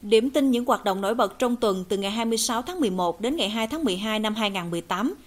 Điểm tin những hoạt động nổi bật trong tuần từ ngày 26 tháng 11 đến ngày 2 tháng 12 năm 2018.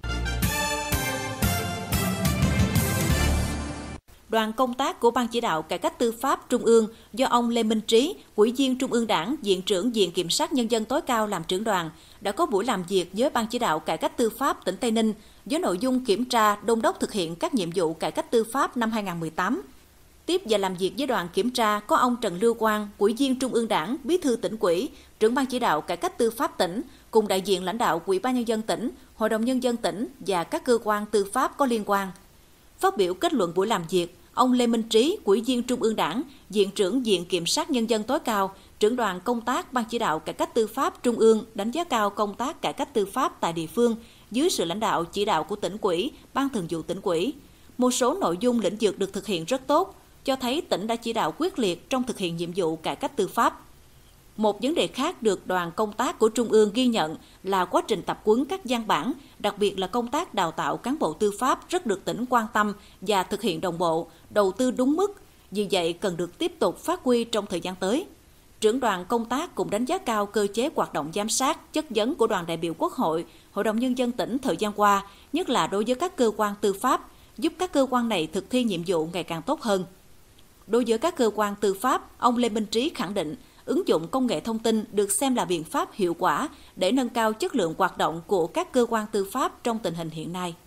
Đoàn công tác của Ban Chỉ đạo Cải cách Tư pháp Trung ương do ông Lê Minh Trí, Ủy viên Trung ương Đảng, Viện trưởng Viện Kiểm sát Nhân dân tối cao làm trưởng đoàn, đã có buổi làm việc với Ban Chỉ đạo Cải cách Tư pháp tỉnh Tây Ninh với nội dung kiểm tra, đôn đốc thực hiện các nhiệm vụ cải cách tư pháp năm 2018. Tiếp và làm việc với đoàn kiểm tra có ông Trần Lưu Quang, Ủy viên Trung ương Đảng, Bí thư Tỉnh ủy, trưởng Ban Chỉ đạo Cải cách Tư pháp tỉnh, cùng đại diện lãnh đạo Ủy ban Nhân dân tỉnh, Hội đồng Nhân dân tỉnh và các cơ quan tư pháp có liên quan. Phát biểu kết luận buổi làm việc, ông Lê Minh Trí, Ủy viên Trung ương Đảng, Viện trưởng Viện Kiểm sát Nhân dân tối cao, trưởng đoàn công tác Ban Chỉ đạo Cải cách Tư pháp Trung ương đánh giá cao công tác cải cách tư pháp tại địa phương dưới sự lãnh đạo chỉ đạo của Tỉnh ủy, Ban Thường vụ Tỉnh ủy. Một số nội dung lĩnh vực được thực hiện rất tốt, cho thấy tỉnh đã chỉ đạo quyết liệt trong thực hiện nhiệm vụ cải cách tư pháp. Một vấn đề khác được đoàn công tác của Trung ương ghi nhận là quá trình tập huấn các văn bản, đặc biệt là công tác đào tạo cán bộ tư pháp rất được tỉnh quan tâm và thực hiện đồng bộ, đầu tư đúng mức, vì vậy cần được tiếp tục phát huy trong thời gian tới. Trưởng đoàn công tác cũng đánh giá cao cơ chế hoạt động giám sát, chất vấn của đoàn đại biểu Quốc hội, Hội đồng Nhân dân tỉnh thời gian qua, nhất là đối với các cơ quan tư pháp, giúp các cơ quan này thực thi nhiệm vụ ngày càng tốt hơn. Đối với các cơ quan tư pháp, ông Lê Minh Trí khẳng định, ứng dụng công nghệ thông tin được xem là biện pháp hiệu quả để nâng cao chất lượng hoạt động của các cơ quan tư pháp trong tình hình hiện nay.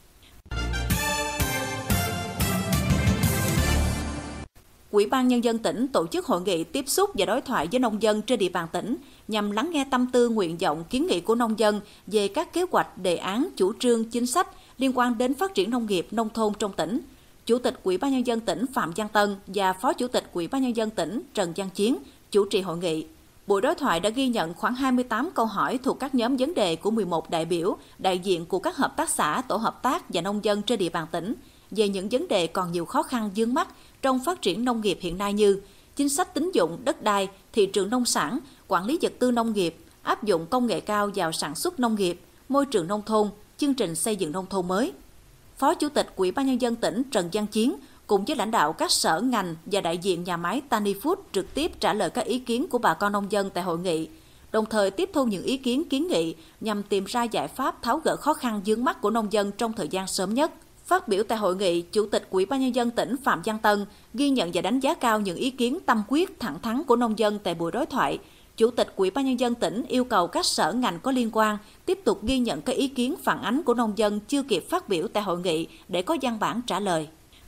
Ủy ban Nhân dân tỉnh tổ chức hội nghị tiếp xúc và đối thoại với nông dân trên địa bàn tỉnh nhằm lắng nghe tâm tư, nguyện vọng, kiến nghị của nông dân về các kế hoạch, đề án, chủ trương, chính sách liên quan đến phát triển nông nghiệp, nông thôn trong tỉnh. Chủ tịch Ủy ban Nhân dân tỉnh Phạm Văn Tân và Phó Chủ tịch Ủy ban Nhân dân tỉnh Trần Văn Chiến chủ trì hội nghị. Buổi đối thoại đã ghi nhận khoảng 28 câu hỏi thuộc các nhóm vấn đề của 11 đại biểu, đại diện của các hợp tác xã, tổ hợp tác và nông dân trên địa bàn tỉnh về những vấn đề còn nhiều khó khăn vướng mắc trong phát triển nông nghiệp hiện nay như chính sách tín dụng, đất đai, thị trường nông sản, quản lý vật tư nông nghiệp, áp dụng công nghệ cao vào sản xuất nông nghiệp, môi trường nông thôn, chương trình xây dựng nông thôn mới. Phó Chủ tịch Ủy ban Nhân dân tỉnh Trần Văn Chiến cùng với lãnh đạo các sở ngành và đại diện nhà máy Tani Food trực tiếp trả lời các ý kiến của bà con nông dân tại hội nghị, đồng thời tiếp thu những ý kiến kiến nghị nhằm tìm ra giải pháp tháo gỡ khó khăn vướng mắc của nông dân trong thời gian sớm nhất. Phát biểu tại hội nghị, Chủ tịch Ủy ban Nhân dân tỉnh Phạm Văn Tân ghi nhận và đánh giá cao những ý kiến tâm quyết, thẳng thắn của nông dân tại buổi đối thoại. Chủ tịch Ủy ban Nhân dân tỉnh yêu cầu các sở ngành có liên quan tiếp tục ghi nhận các ý kiến phản ánh của nông dân chưa kịp phát biểu tại hội nghị để có văn bản trả lời.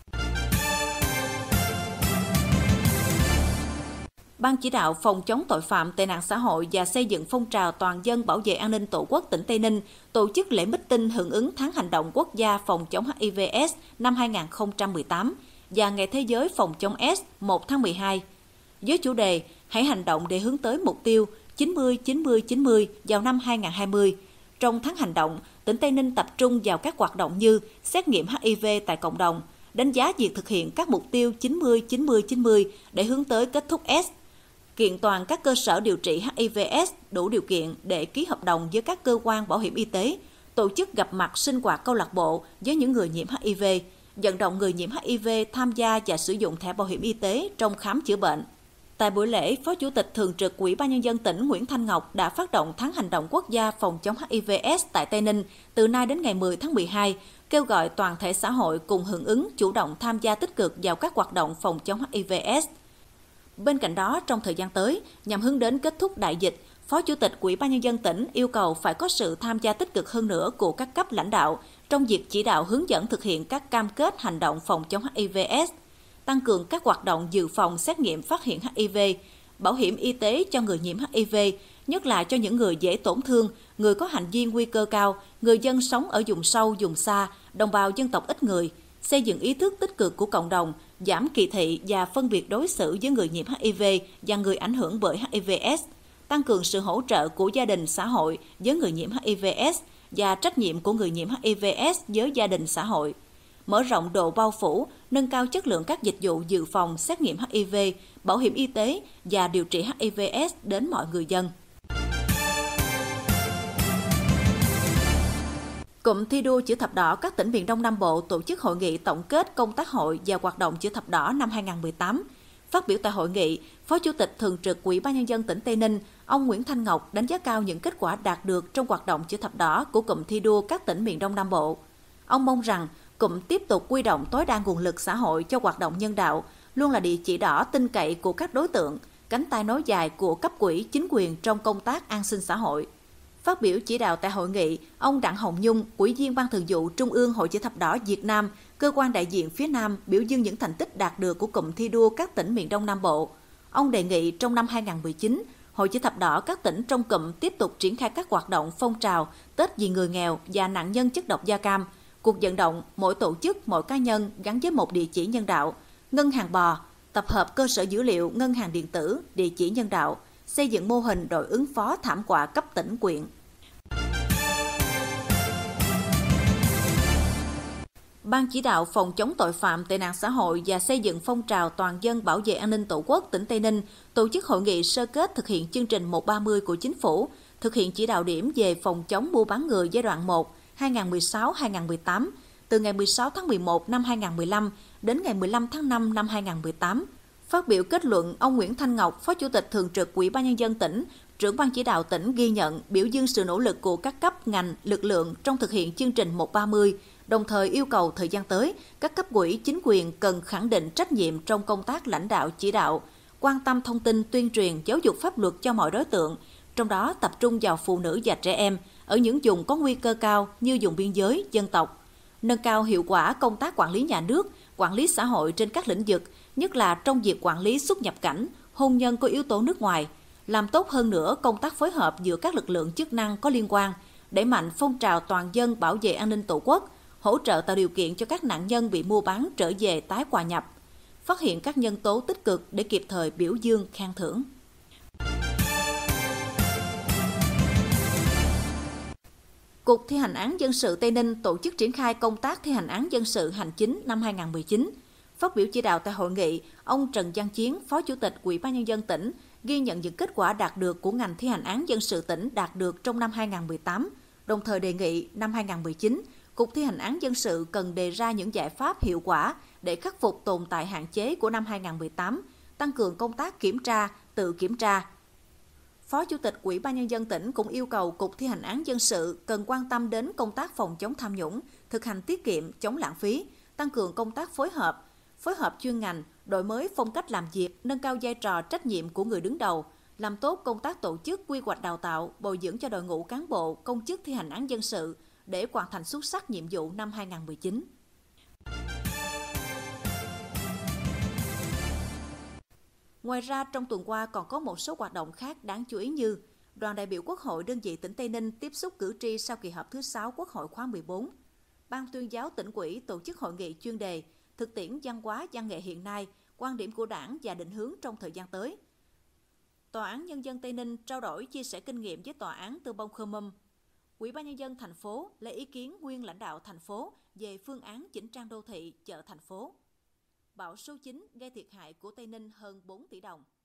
Ban chỉ đạo phòng chống tội phạm, tệ nạn xã hội và xây dựng phong trào toàn dân bảo vệ an ninh Tổ quốc tỉnh Tây Ninh tổ chức lễ meeting hưởng ứng tháng hành động quốc gia phòng chống HIV/AIDS năm 2018 và Ngày Thế giới phòng chống AIDS 1 tháng 12. Với chủ đề Hãy hành động để hướng tới mục tiêu 90-90-90 vào năm 2020. Trong tháng hành động, tỉnh Tây Ninh tập trung vào các hoạt động như xét nghiệm HIV tại cộng đồng, đánh giá việc thực hiện các mục tiêu 90-90-90 để hướng tới kết thúc AIDS, kiện toàn các cơ sở điều trị HIV/AIDS đủ điều kiện để ký hợp đồng với các cơ quan bảo hiểm y tế, tổ chức gặp mặt sinh hoạt câu lạc bộ với những người nhiễm HIV, vận động người nhiễm HIV tham gia và sử dụng thẻ bảo hiểm y tế trong khám chữa bệnh. Tại buổi lễ, Phó Chủ tịch Thường trực Ủy ban Nhân dân tỉnh Nguyễn Thanh Ngọc đã phát động tháng hành động quốc gia phòng chống HIV/AIDS tại Tây Ninh từ nay đến ngày 10 tháng 12, kêu gọi toàn thể xã hội cùng hưởng ứng, chủ động tham gia tích cực vào các hoạt động phòng chống HIV/AIDS. Bên cạnh đó, trong thời gian tới, nhằm hướng đến kết thúc đại dịch, Phó Chủ tịch Ủy ban Nhân dân tỉnh yêu cầu phải có sự tham gia tích cực hơn nữa của các cấp lãnh đạo trong việc chỉ đạo hướng dẫn thực hiện các cam kết hành động phòng chống HIV/AIDS, tăng cường các hoạt động dự phòng xét nghiệm phát hiện HIV, bảo hiểm y tế cho người nhiễm HIV, nhất là cho những người dễ tổn thương, người có hành vi nguy cơ cao, người dân sống ở vùng sâu, vùng xa, đồng bào dân tộc ít người, xây dựng ý thức tích cực của cộng đồng, giảm kỳ thị và phân biệt đối xử với người nhiễm HIV và người ảnh hưởng bởi HIV/AIDS, tăng cường sự hỗ trợ của gia đình xã hội với người nhiễm HIV/AIDS và trách nhiệm của người nhiễm HIV/AIDS với gia đình xã hội, mở rộng độ bao phủ, nâng cao chất lượng các dịch vụ dự phòng, xét nghiệm HIV, bảo hiểm y tế và điều trị HIV/AIDS đến mọi người dân. Cụm thi đua Chữ Thập Đỏ các tỉnh miền Đông Nam Bộ tổ chức hội nghị tổng kết công tác hội và hoạt động Chữ Thập Đỏ năm 2018. Phát biểu tại hội nghị, Phó Chủ tịch Thường trực Ủy ban Nhân dân tỉnh Tây Ninh, ông Nguyễn Thanh Ngọc đánh giá cao những kết quả đạt được trong hoạt động chữ thập đỏ của cụm thi đua các tỉnh miền Đông Nam Bộ. Ông mong rằng cụm tiếp tục huy động tối đa nguồn lực xã hội cho hoạt động nhân đạo, luôn là địa chỉ đỏ tin cậy của các đối tượng, cánh tay nối dài của cấp ủy chính quyền trong công tác an sinh xã hội. Phát biểu chỉ đạo tại hội nghị, ông Đặng Hồng Nhung, Ủy viên Ban Thường vụ Trung ương Hội Chữ thập đỏ Việt Nam, cơ quan đại diện phía Nam biểu dương những thành tích đạt được của cụm thi đua các tỉnh miền Đông Nam Bộ. Ông đề nghị trong năm 2019, Hội Chữ thập đỏ các tỉnh trong cụm tiếp tục triển khai các hoạt động phong trào Tết vì người nghèo và nạn nhân chất độc da cam, cuộc vận động mỗi tổ chức, mỗi cá nhân gắn với một địa chỉ nhân đạo, ngân hàng bò, tập hợp cơ sở dữ liệu ngân hàng điện tử, địa chỉ nhân đạo, xây dựng mô hình đội ứng phó thảm họa cấp tỉnh huyện. Ban chỉ đạo phòng chống tội phạm tệ nạn xã hội và xây dựng phong trào toàn dân bảo vệ an ninh Tổ quốc tỉnh Tây Ninh tổ chức hội nghị sơ kết thực hiện chương trình 130 của Chính phủ, thực hiện chỉ đạo điểm về phòng chống mua bán người giai đoạn 1 2016-2018 từ ngày 16 tháng 11 năm 2015 đến ngày 15 tháng 5 năm 2018. Phát biểu kết luận, ông Nguyễn Thanh Ngọc, Phó Chủ tịch Thường trực Ủy ban Nhân dân tỉnh, trưởng ban chỉ đạo tỉnh ghi nhận, biểu dương sự nỗ lực của các cấp, ngành, lực lượng trong thực hiện chương trình 130, đồng thời yêu cầu thời gian tới, các cấp ủy chính quyền cần khẳng định trách nhiệm trong công tác lãnh đạo chỉ đạo, quan tâm thông tin, tuyên truyền, giáo dục pháp luật cho mọi đối tượng, trong đó tập trung vào phụ nữ và trẻ em ở những vùng có nguy cơ cao như vùng biên giới, dân tộc. Nâng cao hiệu quả công tác quản lý nhà nước, quản lý xã hội trên các lĩnh vực, nhất là trong việc quản lý xuất nhập cảnh, hôn nhân có yếu tố nước ngoài, làm tốt hơn nữa công tác phối hợp giữa các lực lượng chức năng có liên quan, đẩy mạnh phong trào toàn dân bảo vệ an ninh Tổ quốc, hỗ trợ tạo điều kiện cho các nạn nhân bị mua bán trở về tái hòa nhập, phát hiện các nhân tố tích cực để kịp thời biểu dương, khen thưởng. Cục Thi hành án dân sự Tây Ninh tổ chức triển khai công tác thi hành án dân sự hành chính năm 2019. Phát biểu chỉ đạo tại hội nghị, ông Trần Văn Chiến, Phó Chủ tịch Ủy ban Nhân dân tỉnh, ghi nhận những kết quả đạt được của ngành thi hành án dân sự tỉnh đạt được trong năm 2018, đồng thời đề nghị năm 2019, Cục Thi hành án dân sự cần đề ra những giải pháp hiệu quả để khắc phục tồn tại hạn chế của năm 2018, tăng cường công tác kiểm tra, tự kiểm tra. Phó Chủ tịch Ủy ban Nhân dân tỉnh cũng yêu cầu Cục Thi hành án dân sự cần quan tâm đến công tác phòng chống tham nhũng, thực hành tiết kiệm, chống lãng phí, tăng cường công tác phối hợp chuyên ngành, đổi mới phong cách làm việc, nâng cao vai trò trách nhiệm của người đứng đầu, làm tốt công tác tổ chức quy hoạch đào tạo, bồi dưỡng cho đội ngũ cán bộ, công chức thi hành án dân sự để hoàn thành xuất sắc nhiệm vụ năm 2019. Ngoài ra, trong tuần qua còn có một số hoạt động khác đáng chú ý như đoàn đại biểu Quốc hội đơn vị tỉnh Tây Ninh tiếp xúc cử tri sau kỳ họp thứ 6 Quốc hội khóa 14. Ban tuyên giáo tỉnh ủy tổ chức hội nghị chuyên đề thực tiễn văn hóa văn nghệ hiện nay, quan điểm của Đảng và định hướng trong thời gian tới. Tòa án Nhân dân Tây Ninh trao đổi chia sẻ kinh nghiệm với Tòa án Tư Bông Khơ Mâm. Ủy ban Nhân dân thành phố lấy ý kiến nguyên lãnh đạo thành phố về phương án chỉnh trang đô thị chợ thành phố. Bão số 9 gây thiệt hại của Tây Ninh hơn 4 tỷ đồng.